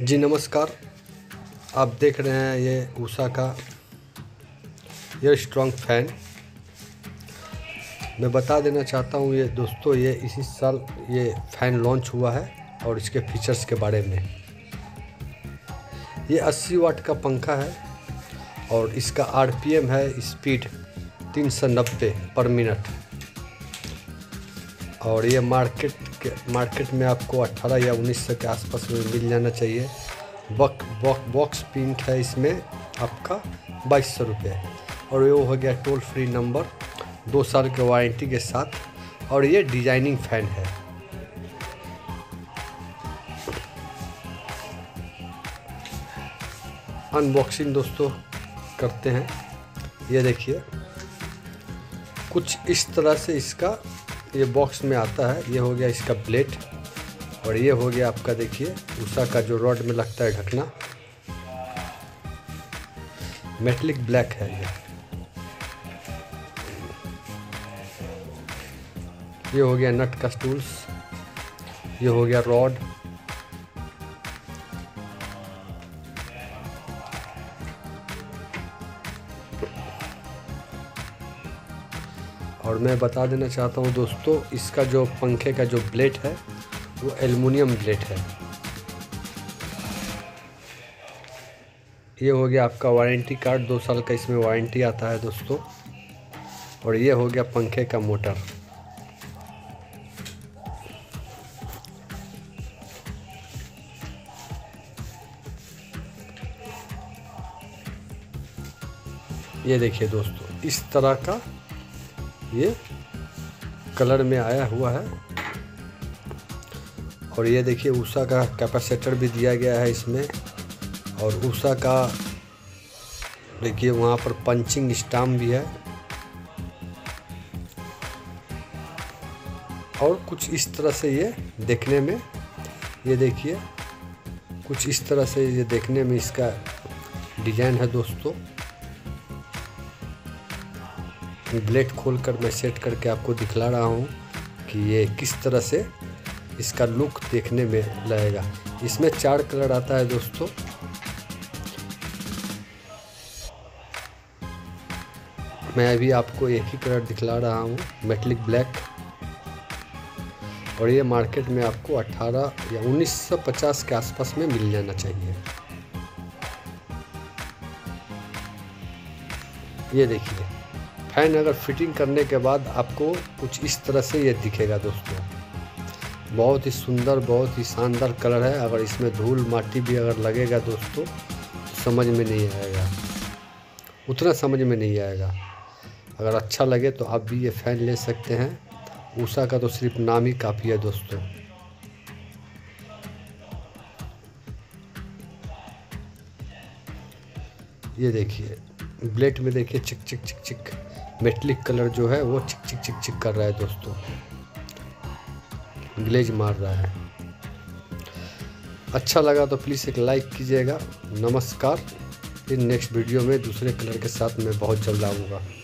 जी नमस्कार। आप देख रहे हैं ये उषा का एयर स्ट्रॉन्ग फैन। मैं बता देना चाहता हूँ ये दोस्तों, ये इसी साल ये फ़ैन लॉन्च हुआ है और इसके फीचर्स के बारे में। ये 80 वाट का पंखा है और इसका आरपीएम है स्पीड 390 पर मिनट। और ये मार्केट में आपको 18 या 1900 के आसपास में मिल जाना चाहिए। बॉक्स प्रिंट है इसमें आपका 2200 रुपये। और ये हो गया टोल फ्री नंबर, 2 साल के वारंटी के साथ। और ये डिजाइनिंग फ़ैन है। अनबॉक्सिंग दोस्तों करते हैं। ये देखिए कुछ इस तरह से इसका ये बॉक्स में आता है। ये हो गया इसका ब्लेड और ये हो गया आपका देखिए उषा का जो रॉड में लगता है ढकना, मेटलिक ब्लैक है ये हो गया नट का टूल्स, ये हो गया रॉड, और मैं बता देना चाहता हूँ दोस्तों, इसका जो पंखे का जो ब्लेड है वो एल्युमिनियम ब्लेड है। ये हो गया आपका वारंटी कार्ड, 2 साल का इसमें वारंटी आता है दोस्तों। और ये हो गया पंखे का मोटर। ये देखिए दोस्तों इस तरह का ये कलर में आया हुआ है। और ये देखिए उषा का कैपेसिटर भी दिया गया है इसमें। और उषा का देखिए वहाँ पर पंचिंग स्टाम्प भी है। और कुछ इस तरह से ये देखने में, ये देखिए कुछ इस तरह से ये देखने में इसका डिजाइन है दोस्तों। ब्लेड खोलकर मैं सेट करके आपको दिखला रहा हूँ कि ये किस तरह से इसका लुक देखने में लगेगा। इसमें 4 कलर आता है दोस्तों। मैं अभी आपको एक ही कलर दिखला रहा हूँ, मेटलिक ब्लैक। और ये मार्केट में आपको 18 या 1950 के आसपास में मिल जाना चाहिए। ये देखिए फैन अगर फिटिंग करने के बाद आपको कुछ इस तरह से ये दिखेगा दोस्तों। बहुत ही सुंदर, बहुत ही शानदार कलर है। अगर इसमें धूल माटी भी अगर लगेगा दोस्तों तो समझ में नहीं आएगा, उतना समझ में नहीं आएगा। अगर अच्छा लगे तो आप भी ये फ़ैन ले सकते हैं। उषा का तो सिर्फ नाम ही काफ़ी है दोस्तों। ये देखिए ब्लेड में देखिए चिक चिक चिक चिक मेटलिक कलर जो है वो चिक चिक चिक चिक कर रहा है दोस्तों, ग्लेज मार रहा है। अच्छा लगा तो प्लीज़ एक लाइक कीजिएगा। नमस्कार। फिर नेक्स्ट वीडियो में दूसरे कलर के साथ मैं बहुत जल्द आऊँगा।